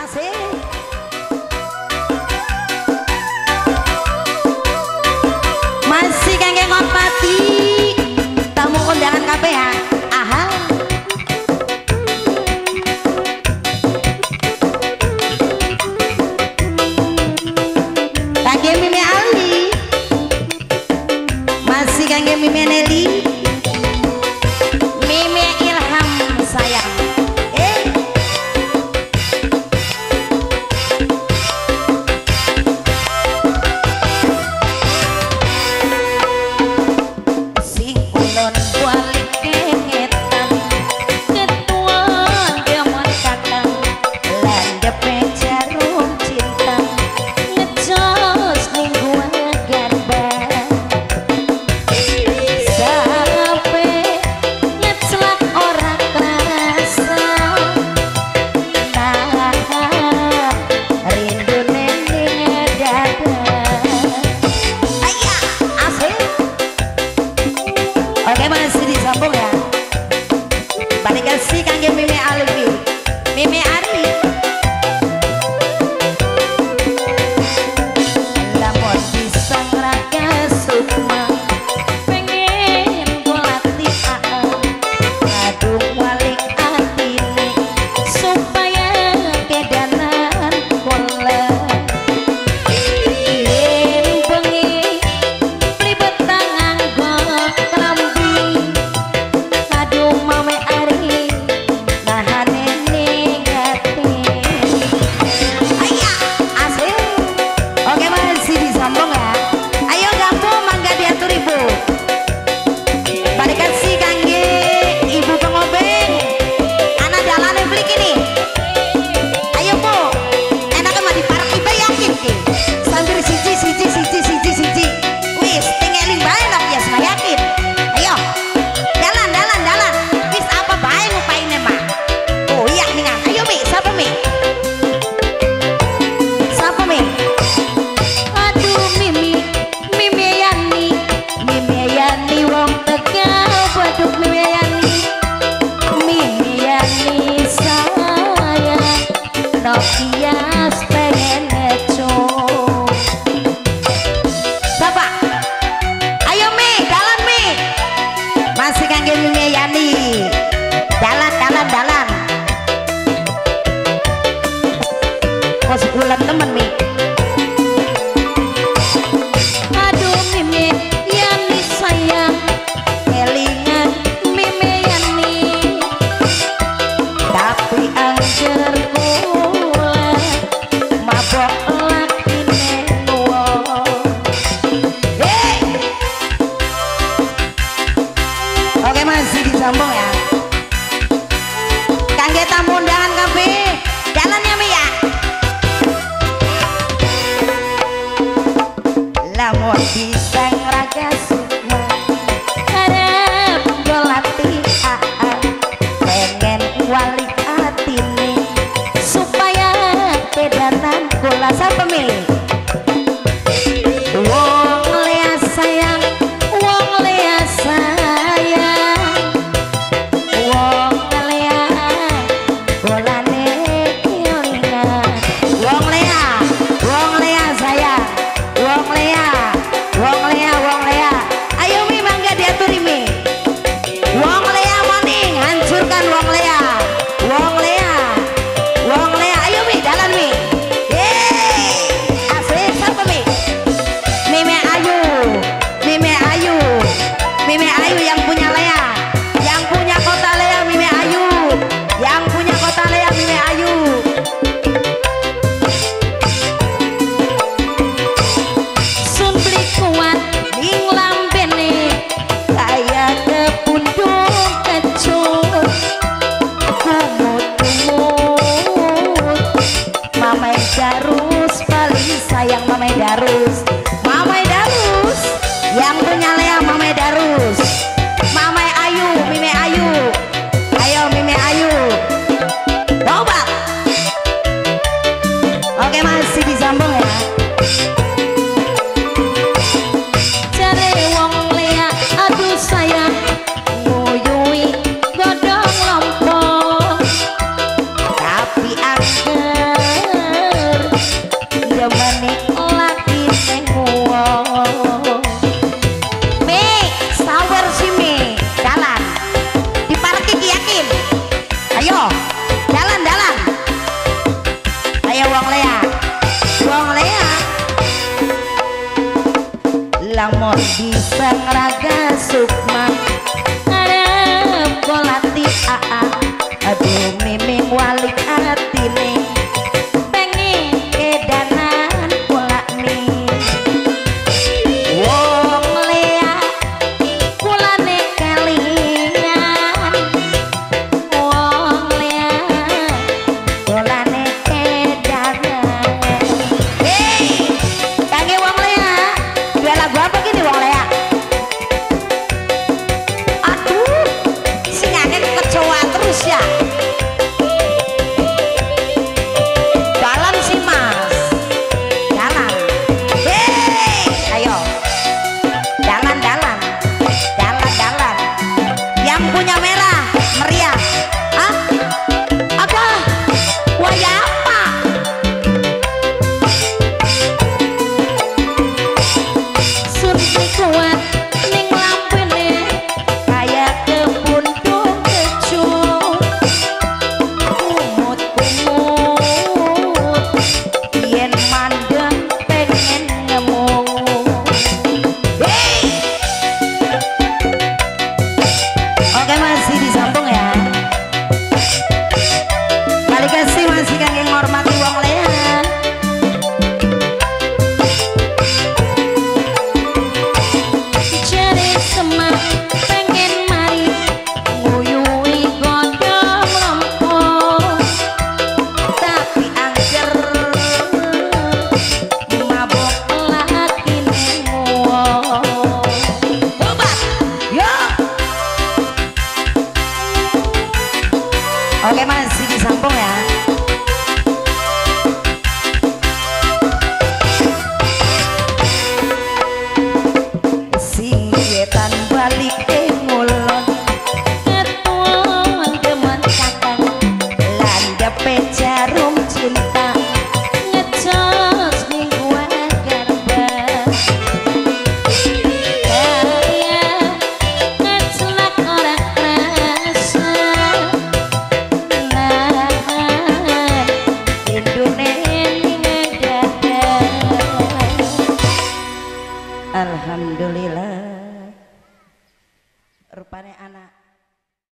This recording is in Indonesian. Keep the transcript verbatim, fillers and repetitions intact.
Masih kangge ngopati tamu undangan K P H. Aha. Kangge Mimi Ali. Masih kangge Mimi Nelly. Mimi Ilham sayang. Eh. Sing ulun balik kengetan ketuan demon kakang landep jarum cinta ngecos ning gua garbang sampai ngecelak orang kerasa nah rindu nending dada ayah asik. Oke masih disambung ya. Balik kasih kangge Mimi Alwi, Mimi Ari. Lamun bisa ngeraka sukma, pengen kulatih aan, ngadung walik atine supaya kedanan kula. Yen bengi pribet tangan gua kelambi, aduh mame Ari nahan ning hati. Ayah asik. Oke masih disambung ya. Ayo gabung mangga diatur ibu. Balik kasih kangge ibu pengobeng. Anak dalane beli kini. Ayo bu, enakan mah diparak iba yakin ki. Sambil siji siji siji siji siji. Wis tinggalin bae nak ya semua yakin. Ayo, jalan jalan jalan. Wis apa bae ngupainnya mah. Oh iya nih kan. Ayo mi, siapa mi? Siapa mi? Aduh Mimi, Mimi Yani, Mimi Yani wong Tegal, waduh Mimi Yani, Mimi Yani sayang, Nokia pengen ngecok. Siapa? Ayo Mi, jalan Mi. Masih kangge Mimi Yani, jalan jalan jalan. Kok sebulan temen Mi. Aduh Mimi Yani sayang, kelingan Mimi Yani, tapi angger kula mabok lakine wong. Hey! Oke masih disambung ya. Kangge tamu undangan K P, jalan ya Mi ya. bisa ngeraga sukma ada polati aa aduh miming walik atine pengen kedanan pula nih wong lea kulane kalingan wong lea kulane kedanan hei kangge wong lea dua lagu apa gini wong lea aduh singane kecoa terus ya jalan sih mas jalan hei ayo jalan jalan jalan jalan yang punya merah meriah ah apa waya apa surti kuat ning lampene kayak kebun dong kecut kumut kumut yen mandeng pengen ngemut hei oke masih disambung ya balik kasih masih kangge ngormati wong lea jadi semak pengen mari nguyui godong lempung tapi angger mabok laki nemu obat yo oke masih disambung ya